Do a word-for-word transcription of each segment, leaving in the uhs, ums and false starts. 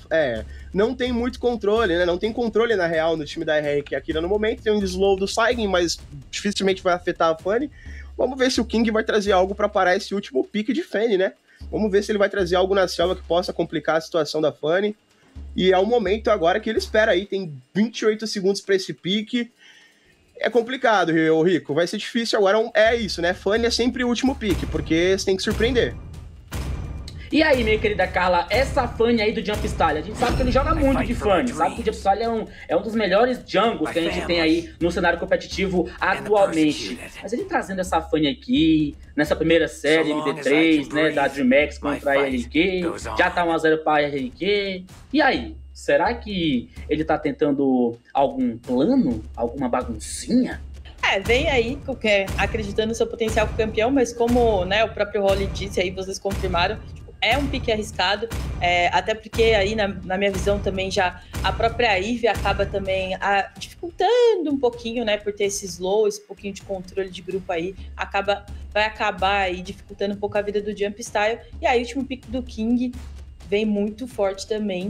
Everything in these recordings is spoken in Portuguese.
é, não tem muito controle, né? Não tem controle, na real, no time da R R Q Akira no momento. Tem um slow do Saigen, mas dificilmente vai afetar a Fanny. Vamos ver se o King vai trazer algo pra parar esse último pique de Fanny, né? Vamos ver se ele vai trazer algo na selva que possa complicar a situação da Fanny. E é o momento agora que ele espera aí. Tem vinte e oito segundos pra esse pique. É complicado, Rico. Vai ser difícil agora. É isso, né? Fanny é sempre o último pique, porque você tem que surpreender. E aí, minha querida Carla, essa Fanny aí do Jumpstyle, a gente sabe que ele joga muito de Fanny, sabe que o Jumpstyle é um, é um dos melhores jungles que a gente tem aí no cenário competitivo atualmente. Mas ele trazendo essa Fanny aqui, nessa primeira série M D três, né, da DreamHack contra a R R Q, já tá um a zero para a R R Q. E aí, será que ele tá tentando algum plano, alguma baguncinha? É, vem aí acreditando no seu potencial campeão, mas como, né, o próprio Holly disse aí, vocês confirmaram, é um pique arriscado, é, até porque aí na, na minha visão também já a própria Ivy acaba também a, dificultando um pouquinho, né, por ter esse slow, esse pouquinho de controle de grupo aí, acaba, vai acabar aí dificultando um pouco a vida do Jumpstyle. E aí o último pique do King vem muito forte também.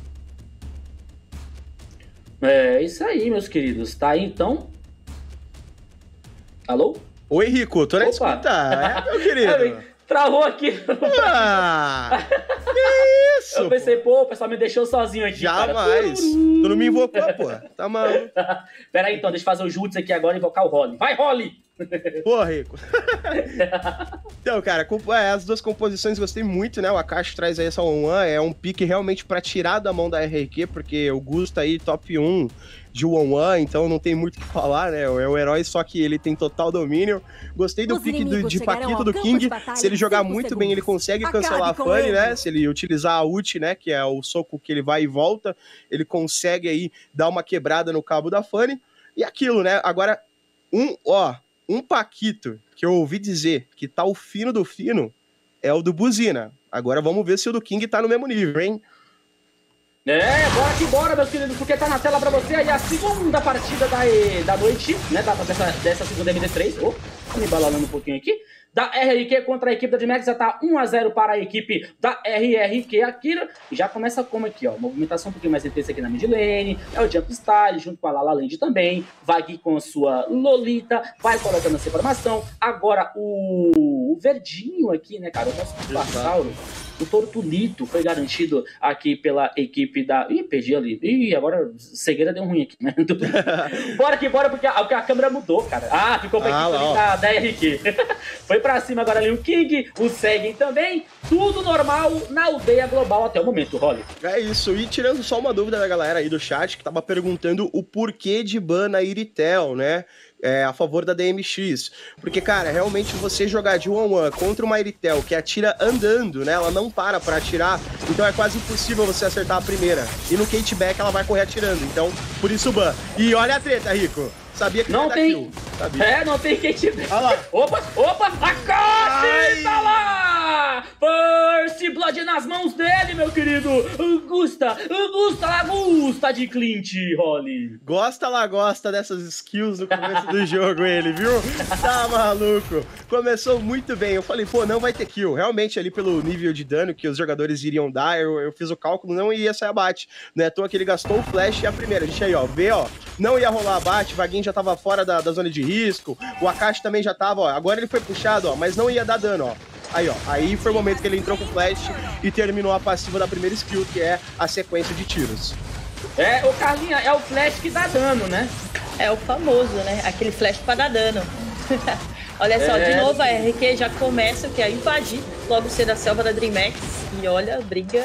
É isso aí, meus queridos, tá aí então? Alô? Oi, Rico, tô na escuta. É, meu querido. Travou aqui. Ah, que isso? Eu pensei, pô, o pessoal me deixou sozinho aqui. Jamais. Tu não me invocou, pô. Tá maluco. Pera aí, então, deixa eu fazer o Jutsu aqui agora e invocar o Holly. Vai, Holly! Pô, Rico. Então, cara, as duas composições gostei muito, né? O Akashi traz aí essa one one, é um pique realmente pra tirar da mão da R R Q, porque o Gus tá aí top um de one one, então não tem muito o que falar, né? É um herói, só que ele tem total domínio. Gostei do pique do, de Paquito do King. Se ele jogar muito segundos. bem, ele consegue Acabe cancelar a Fanny, ele. né? Se ele utilizar a ult, né? Que é o soco que ele vai e volta, ele consegue aí dar uma quebrada no cabo da Fanny. E aquilo, né? Agora, um, ó... Um Paquito que eu ouvi dizer que tá o fino do fino é o do Buzina. Agora vamos ver se o do King tá no mesmo nível, hein? É, bora que bora, meus queridos, porque tá na tela pra você aí a segunda partida da, da noite, né, da, dessa, dessa segunda M D três. Oh, tô me balanando um pouquinho aqui. Da R R Q contra a equipe da DreamHack, já tá um a zero para a equipe da R R Q Akira. E já começa como aqui, ó, movimentação um pouquinho mais intensa aqui na mid lane, é o Jumpstyle junto com a La La Land também, vai aqui com a sua Lolita, vai colocando essa informação. Agora o, o verdinho aqui, né, cara, o nosso Passauro, o Tortulito foi garantido aqui pela equipe da... Ih, perdi ali. Ih, agora cegueira deu ruim aqui, né? Bora que bora, porque a, porque a câmera mudou, cara. Ah, ficou pra equipe ah, da, da R R Q. Foi pra cima agora ali o King, o Segen também. Tudo normal na aldeia global até o momento, Holly. É isso. E tirando só uma dúvida da galera aí do chat, que tava perguntando o porquê de ban na Iritel, né? É, a favor da D M X. Porque, cara, realmente você jogar de one one contra uma Iritel que atira andando, né? Ela não para pra atirar, então é quase impossível você acertar a primeira. E no Kate Back ela vai correr atirando, então por isso o ban. E olha a treta, Rico. Sabia que não tem. Sabia. É, não tem Kate Back. Olha lá. Opa, opa, Akashi tá lá! First Blood nas mãos dele, meu querido. Gusta, Gusta lá, Gusta de Clint, Holly. Gosta lá, gosta dessas skills no começo do jogo, ele, viu? Tá maluco. Começou muito bem. Eu falei, pô, não vai ter kill. Realmente, ali pelo nível de dano que os jogadores iriam dar, eu, eu fiz o cálculo, não ia sair abate. Não é à toa que ele gastou o flash e a primeira. A gente aí, ó, vê, ó, não ia rolar abate, Vaguinho já tava fora da, da zona de risco, o Akashi também já tava, ó, agora ele foi puxado, ó, mas não ia dar dano, ó. Aí, ó, aí foi o momento que ele entrou com o flash e terminou a passiva da primeira skill, que é a sequência de tiros. É, o Carlinha, é o flash que dá dano, né? É o famoso, né? Aquele flash pra dar dano. Olha só, é... de novo a R R Q já começa que a invadir logo cedo a selva da DreamHack e olha, briga...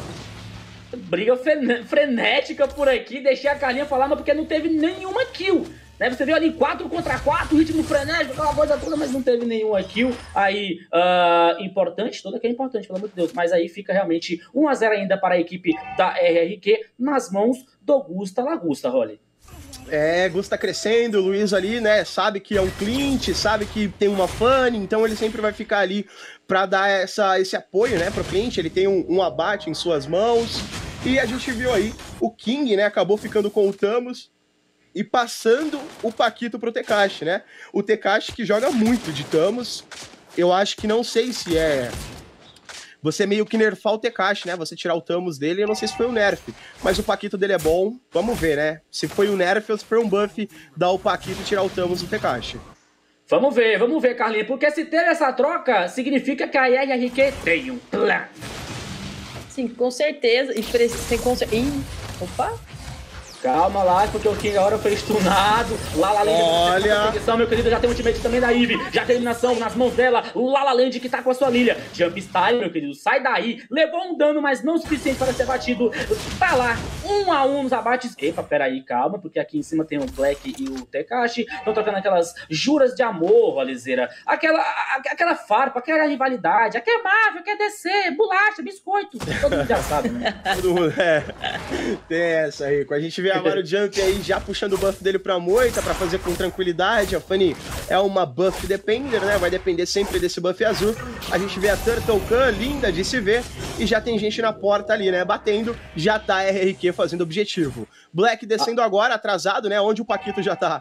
Briga frenética por aqui, deixei a Carlinha falar, mas porque não teve nenhuma kill. Né? Você viu ali quatro contra quatro, ritmo frenético, aquela coisa toda, mas não teve nenhuma kill. Aí, uh, importante, toda que é importante, pelo amor de Deus. Mas aí fica realmente um a zero ainda para a equipe da R R Q nas mãos do Gusta Lagusta, Holly. É, Gusta crescendo, o Luiz ali, né, sabe que é um Clint, sabe que tem uma Fanny, então ele sempre vai ficar ali pra dar essa, esse apoio, né, pro Clint, ele tem um, um abate em suas mãos, e a gente viu aí o King, né, acabou ficando com o Thamus e passando o Paquito pro Tekashi, né, o Tekashi que joga muito de Thamus, eu acho que não sei se é... você meio que nerfar o Tekashi, né? Você tirar o Thamus dele, eu não sei se foi um nerf, mas o Paquito dele é bom, vamos ver, né? Se foi um nerf ou se foi um buff, dar o Paquito e tirar o Thamus do Tekashi. Vamos ver, vamos ver, Carlinhos, porque se ter essa troca, significa que a R R Q tem um plano. Sim, com certeza, e precisa... Com... Ih, opa! Calma lá, porque o King agora foi stunado. Lala Land, olha, meu querido, já tem um ultimate também da Ivy. Já tem eliminação nas mãos dela. Lala Land que tá com a sua Lilia. Jump Style, meu querido, sai daí. Levou um dano, mas não o suficiente para ser batido. Tá lá, um a um nos abates. Epa, peraí, calma, porque aqui em cima tem o Black e o Tekashi. Estão trocando aquelas juras de amor, Valizeira. Aquela, a, aquela farpa, aquela rivalidade. Aqui é Marvel, aqui é D C, bolacha, biscoito. Todo mundo já sabe, né? Todo mundo, é. Tem essa aí. Com a gente vê agora o Jump aí já puxando o buff dele pra moita pra fazer com tranquilidade. A Fanny é uma buff depender, né? Vai depender sempre desse buff azul. A gente vê a Turtle Khan, linda de se ver. E já tem gente na porta ali, né? Batendo. Já tá a R R Q fazendo objetivo. Black descendo ah. agora, atrasado, né? Onde o Paquito já tá.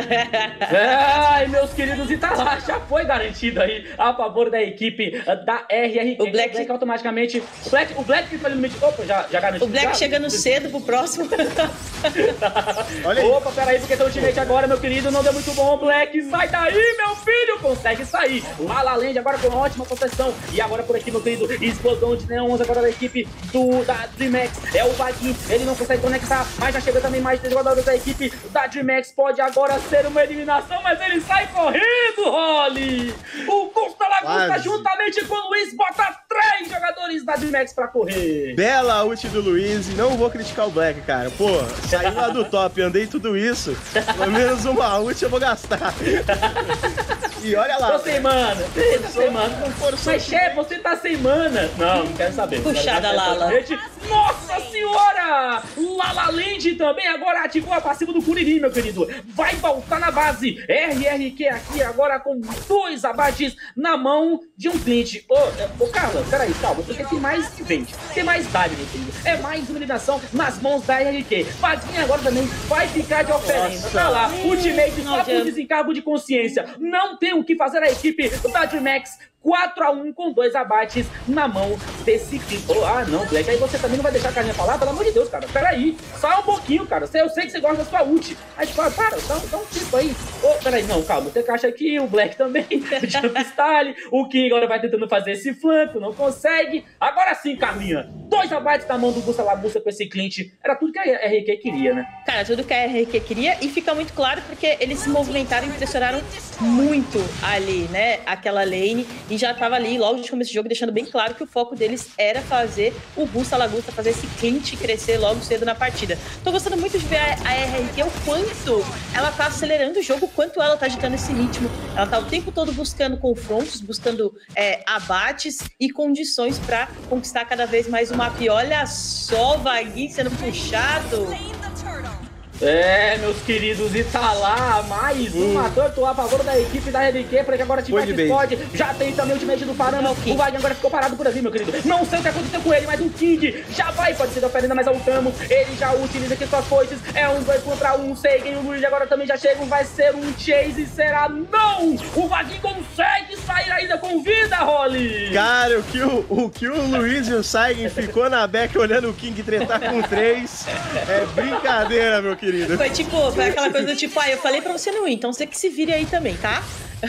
Ai, meus queridos, e tá lá. Já foi garantido aí a favor da equipe da R R Q. O Black, o Black automaticamente... O Black, o Black foi no limite... Opa, já, já garantiu. O Black já, chegando já. cedo pro próximo. Olha aí. Opa, peraí, porque tem ultimate agora, meu querido. Não deu muito bom, Black. Sai daí, meu filho. Consegue sair. Lala Land agora com ótima proteção. E agora por aqui, meu querido, explosão de neons agora da equipe do, da DreamHack. É o Vaguinho. Ele não consegue conectar, mas já chega também mais três jogadores da equipe da DreamHack. Pode agora ser uma eliminação, mas ele sai correndo, Holly. O Custa Lagusta, juntamente com o Luiz, bota três jogadores da DreamHack pra correr. Bela ult do Luiz. E não vou criticar o Black, cara. Pô, saí lá do top, andei tudo isso. Pelo menos uma ult eu vou gastar. E olha lá. Tô sem mana. Você tá sem mana. Mas, chefe, você tá sem mana. Não, não quero saber. Puxada, Lala. Nossa senhora! Lala Land também agora ativou a passiva do Kuririn, meu querido. Vai voltar na base. R R Q aqui agora com dois abates na mão de um cliente. Ô, ô Carla, peraí, calma. Porque tem mais vende. Tem mais dali, meu querido. É mais iluminação nas mãos da R R Q. Vaguinha agora também vai ficar de oferenda. Tá lá, ultimate só por desencargo de consciência. Não tem o que fazer a equipe da DreamHack. quatro a um com dois abates na mão desse clipe. Oh, ah, não, Black, aí você também não vai deixar a carinha falar? Pelo amor de Deus, cara. Pera aí. Só um pouquinho, cara. Eu sei que você gosta da sua ult. Aí, para, para, dá, dá um tempo aí. Oh, pera aí, não, calma. O Tekashi aqui, o Black também. O Jump Style. O King agora vai tentando fazer esse flanco, não consegue. Agora sim, Carlinha. Dois abates na mão do Gusta Lagusta com esse cliente. Era tudo que a R R Q queria, né? Cara, tudo que a R R Q queria. E fica muito claro porque eles se movimentaram e pressionaram muito ali, né? Aquela lane. E já tava ali logo de começo do jogo, deixando bem claro que o foco deles era fazer o Gusta Lagusta, fazer esse cliente crescer logo cedo na partida. Tô gostando muito de ver a, a R R Q, o quanto ela tá acelerando o jogo, o quanto ela tá agitando esse ritmo. Ela tá o tempo todo buscando confrontos, buscando é, abates e condições pra conquistar cada vez mais o mapa. E olha só o Vaguinho sendo puxado. É, meus queridos, e tá lá mais hum. uma Turtle a favor da equipe da R R Q, para que agora T-Max pode. Já tem também o ultimate do Parama. O Wagner agora ficou parado por ali, meu querido. Não sei o que aconteceu com ele, mas o King já vai, pode ser da oferenda, mas voltamos. Ele já utiliza aqui suas foices. É um dois contra um. Seigen, o Luigi agora também já chega. Vai ser um chase, será? Não! O Wagner consegue sair ainda com vida, Holly! Cara, o que o, o, que o Luiz e o Seigen ficou na back olhando o King tretar com três é brincadeira, meu querido. Foi tipo, foi aquela coisa do tipo, ah, eu falei pra você não ir, então você que se vire aí também, tá?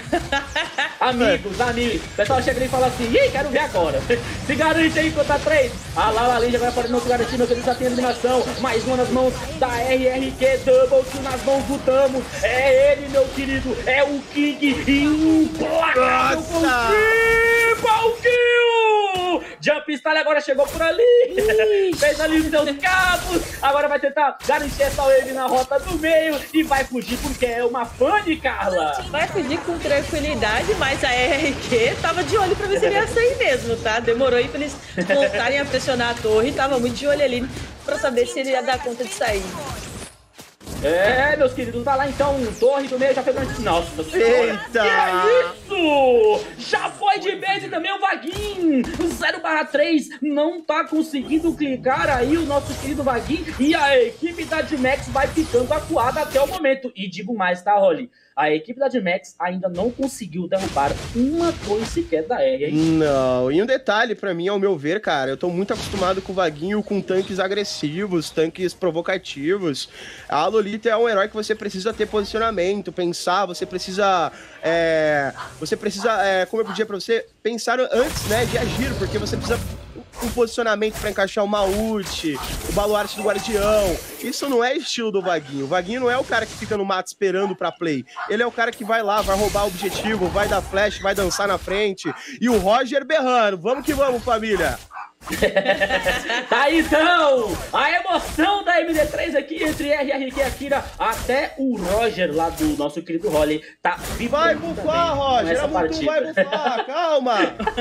Amigos, amigos, o pessoal chega e fala assim, ih, quero ver agora. Se garante aí contra três. A Lala Land agora pode não se garantir, meu querido, já tem eliminação. Mais uma nas mãos da R R Q, double kill nas mãos do Thamus. É ele, meu querido, é o King implacável com triple kill. Jump Style agora chegou por ali. Fez ali os seus cabos. Agora vai tentar garantir essa wave na rota do meio e vai fugir porque é uma Fanny, Carla. Vai fugir com tranquilidade, mas a R R Q tava de olho pra ver se ele ia sair mesmo, tá? Demorou aí pra eles voltarem a pressionar a torre, tava muito de olho ali pra saber se ele ia dar conta de sair. É, meus queridos, tá lá então, torre do meio já foi grande. Nossa senhora. Eita! Que é isso? Já foi de base também o Vaguinho. zero barra três não tá conseguindo clicar aí o nosso querido Vaguinho. E a equipe da D-Max vai ficando acuada até o momento. E digo mais, tá, Holly? A equipe da D-Max ainda não conseguiu derrubar uma torre sequer da R, hein? Não, e um detalhe pra mim, ao meu ver, cara, eu tô muito acostumado com o Vaguinho, com tanques agressivos, tanques provocativos. A Lolita é um herói que você precisa ter posicionamento, pensar, você precisa, é, você precisa, é, como eu podia pra você, pensar antes, né, de agir, porque você precisa um posicionamento pra encaixar uma ult, o baluarte do guardião. Isso não é estilo do Vaguinho. O Vaguinho não é o cara que fica no mato esperando pra play. Ele é o cara que vai lá, vai roubar o objetivo, vai dar flash, vai dançar na frente. E o Roger berrando. Vamos que vamos, família! Tá aí então, a emoção da M D três aqui entre R R Q e Akira, até o Roger lá do nosso querido Holly tá vai bufar, Roger, a Mutum vai bufar, calma!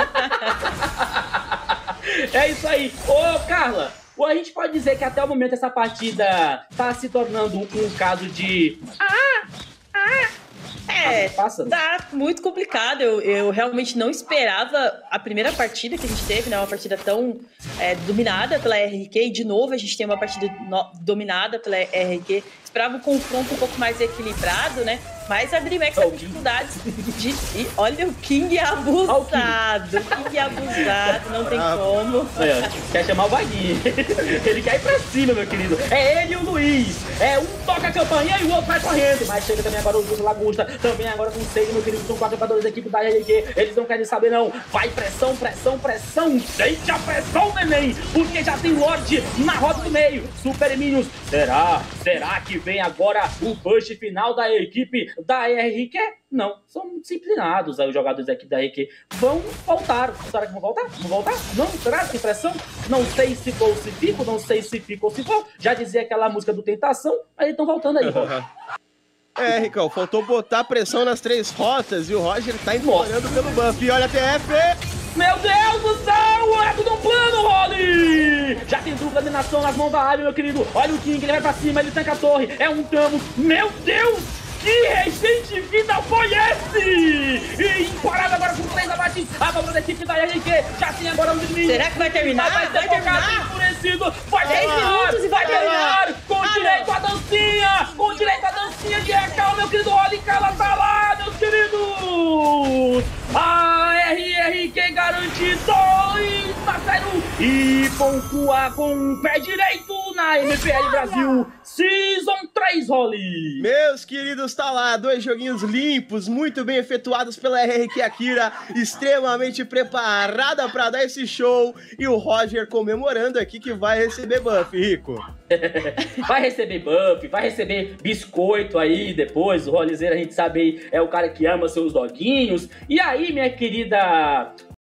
É isso aí. Ô, Carla, a gente pode dizer que até o momento essa partida tá se tornando um caso de... Ah, ah, É, tá muito complicado. Eu, eu realmente não esperava a primeira partida que a gente teve, né? Uma partida tão é, dominada pela R R Q. E de novo a gente tem uma partida no, dominada pela R R Q. Esperava um confronto um pouco mais equilibrado, né? Mas a DreamHack tá com dificuldades de... E olha o King abusado. O King abusado, não tem ah, como. É, quer chamar o Vaguinho. Ele quer ir pra cima, meu querido. É ele e o Luiz. É, um toca a campanha e o outro vai correndo. Mas chega também agora o Júlio Lagusta. Também agora com seis, meu querido. São quatro jogadores da equipe da R R Q. Eles não querem saber, não. Vai pressão, pressão, pressão. Sente a pressão, neném. Porque já tem Lorde na roda do meio. Super Minions. Será? Será que vem agora o push final da equipe da R R Q? Não, são muito disciplinados aí os jogadores da equipe da R R Q. Vão voltar. Será que vão voltar? Vão voltar? Não? Será? Que pressão? Não sei se for ou se fico, não sei se fica ou se for. Já dizia aquela música do Tentação, mas eles estão voltando aí. É, Ricão, faltou botar pressão nas três rotas e o Roger tá implorando pelo buff. E olha a T F! Meu Deus do céu! É tudo um plano, Holly! Já tem dupla dominação nas mãos da área, meu querido. Olha o King, ele vai pra cima, ele tanca a torre. É um Tamo. Meu Deus! Que recente vida foi esse? E encorado agora com três abates. A favor da equipe da R R Q. Já tem agora um domínio. Será que vai terminar? Vai, vai terminar. Enfurecido. Vai dez minutos e vai terminar. Com ah, direito à dancinha. Com direito à dancinha de recal, meu querido Holly. Cala, tá lá, meus queridos. A R R Q garante dois a zero. E pontua com o pé direito na M P L Brasil Season três, Holly. Meus queridos, tá lá, dois joguinhos limpos, muito bem efetuados pela R R Q Akira, extremamente preparada pra dar esse show, e o Roger comemorando aqui que vai receber buff, Rico. Vai receber buff, vai receber biscoito aí depois, o Rollizeiro a gente sabe aí, é o cara que ama seus doguinhos. E aí, minha querida